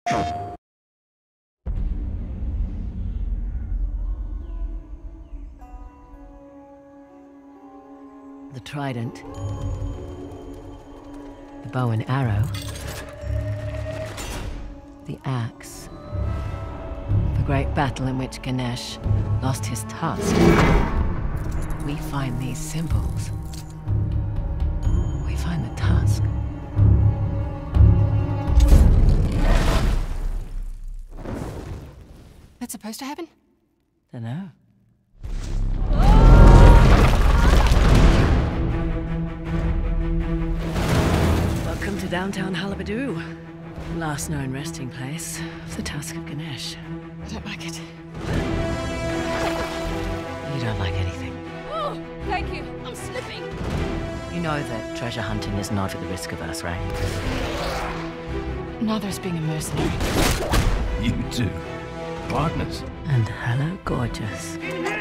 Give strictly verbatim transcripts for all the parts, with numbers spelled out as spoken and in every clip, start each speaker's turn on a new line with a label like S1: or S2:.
S1: The trident, the bow and arrow, the axe, the great battle in which Ganesh lost his tusk. We find these symbols. We find the tusk.
S2: That's supposed to happen?
S1: Dunno. Welcome to downtown Halebidu, last known resting place of the Tusk of Ganesh.
S2: I don't like it.
S1: You don't like anything.
S2: Oh, thank you. I'm slipping.
S1: You know that treasure hunting is not for the risk averse, right?
S2: Neither is being a mercenary.
S3: You too. Partners.
S1: And hello, gorgeous.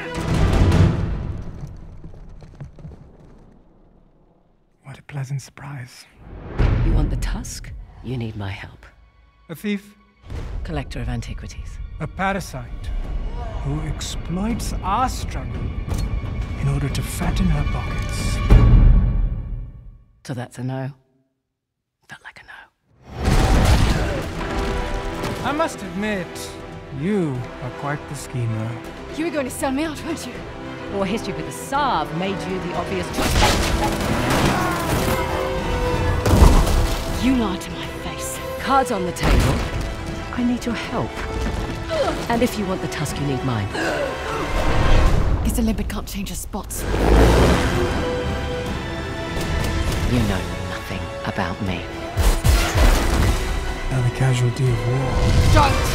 S4: What a pleasant surprise.
S1: You want the tusk? You need my help.
S4: A thief,
S1: Collector of antiquities.
S4: a parasite, who exploits our struggle in order to fatten her pockets.
S1: So that's a no. Felt like a no.
S4: I must admit, you are quite the schemer.
S2: You were going to sell me out, weren't you?
S1: Your history with the Sav made you the obvious choice.
S2: You lied to my face.
S1: Cards on the table. I need your help. And if you want the tusk, you need mine.
S2: Guess a limpet can't change his spots.
S1: You know nothing about me.
S4: Now the casualty of war.
S2: Don't!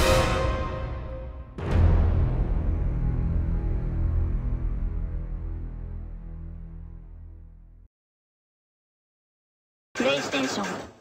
S5: PlayStation